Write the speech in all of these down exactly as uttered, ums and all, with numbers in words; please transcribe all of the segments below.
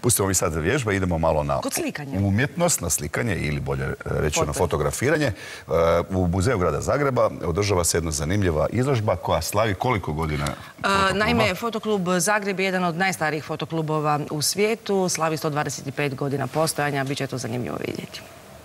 Pustimo mi sad vježbe, idemo malo na umjetnost, na slikanje ili bolje rečeno fotografiranje. U Muzeju grada Zagreba održava se jedna zanimljiva izložba koja slavi koliko godina fotokluba? Naime, Fotoklub Zagreb je jedan od najstarijih fotoklubova u svijetu, slavi sto dvadeset pet godina postojanja, bit će to zanimljivo vidjeti.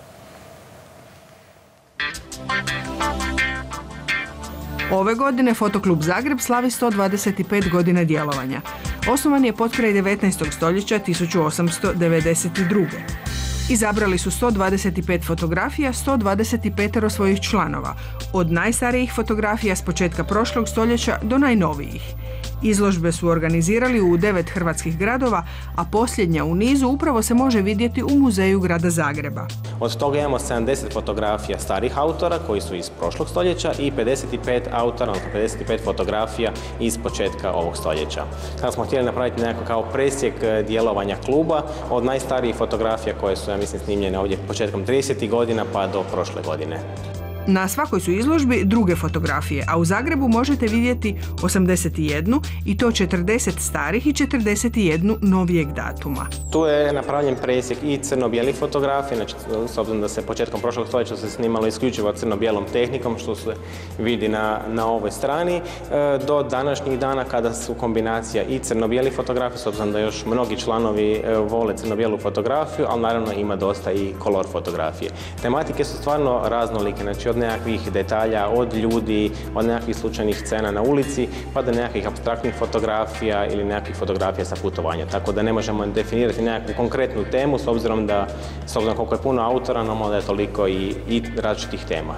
Ove godine Fotoklub Zagreb slavi sto dvadeset pet godina djelovanja. Osnovan je potkraj devetnaestog stoljeća tisuću osamsto devedeset druge. Izabrali su sto dvadeset pet fotografija, sto dvadeset pet svojih članova, od najstarijih fotografija s početka prošlog stoljeća do najnovijih. Izložbe su organizirali u devet hrvatskih gradova, a posljednja u nizu upravo se može vidjeti u Muzeju grada Zagreba. Od toga imamo sedamdeset fotografija starih autora koji su iz prošlog stoljeća i pedeset pet autora, odnosno pedeset pet fotografija iz početka ovog stoljeća. Kada smo htjeli napraviti nekako kao presjek djelovanja kluba od najstarijih fotografija koje su, ja mislim, snimljene ovdje početkom tridesetih godina pa do prošle godine. Na svakoj su izložbi druge fotografije, a u Zagrebu možete vidjeti osamdeset jednu i to četrdeset starih i četrdeset jednu novijeg datuma. Tu je napravljen presjek i crno-bijelih fotografija, znači s obzirom da se početkom prošlog stoljeća se snimalo isključivo crno-bijelom tehnikom, što se vidi na, na ovoj strani, do današnjih dana kada su kombinacija i crno-bijelih fotografija, s obzirom da još mnogi članovi vole crno-bijelu fotografiju, ali naravno ima dosta i kolor fotografije. Tematike su stvarno raznolike, znači od nekakvih detalja, od ljudi, od nekakvih slučajnih scena na ulici, pa do nekakvih apstraktnih fotografija ili nekakvih fotografija sa putovanja. Tako da ne možemo definirati nekakvu konkretnu temu, s obzirom da, s obzirom koliko je puno autora, normalno da je toliko i, i različitih tema.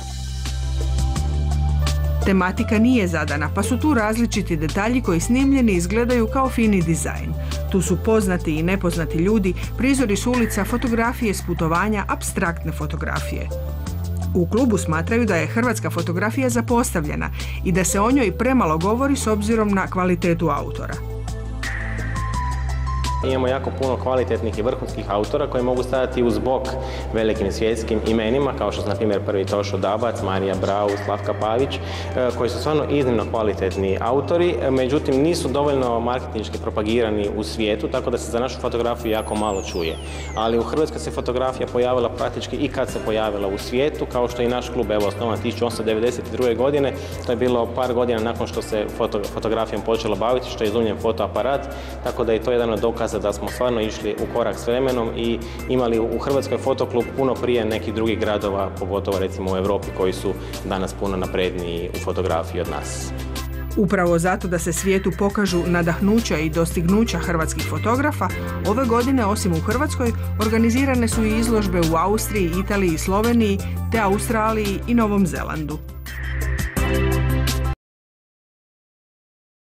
Tematika nije zadana, pa su tu različiti detalji koji snimljeni izgledaju kao fini dizajn. Tu su poznati i nepoznati ljudi, prizori s ulica, fotografije s putovanja, apstraktne fotografije. U klubu smatraju da je hrvatska fotografija zapostavljena i da se o njoj premalo govori s obzirom na kvalitetu autora. Imamo jako puno kvalitetnih i vrhunskih autora koji mogu stajati uz bok velikim svjetskim imenima, kao što su na primjer prvi Tošo Dabac, Marija Brau, Slavka Pavić, koji su stvarno iznimno kvalitetni autori, međutim nisu dovoljno marketinški propagirani u svijetu, tako da se za našu fotografiju jako malo čuje. Ali u Hrvatskoj se fotografija pojavila praktički i kad se pojavila u svijetu, kao što je i naš klub, evo, osnovan tisuću osamsto devedeset druge godine, to je bilo par godina nakon što se foto, fotografijom počelo baviti, što je izumljen fotoaparat, tako da je to jedan od dokaza da smo stvarno išli u korak s vremenom i imali u Hrvatskoj fotoklub puno prije nekih drugih gradova, pogotovo recimo u Europi, koji su danas puno napredniji u fotografiji od nas. Upravo zato da se svijetu pokažu nadahnuća i dostignuća hrvatskih fotografa, ove godine osim u Hrvatskoj organizirane su i izložbe u Austriji, Italiji i Sloveniji, te Australiji i Novom Zelandu.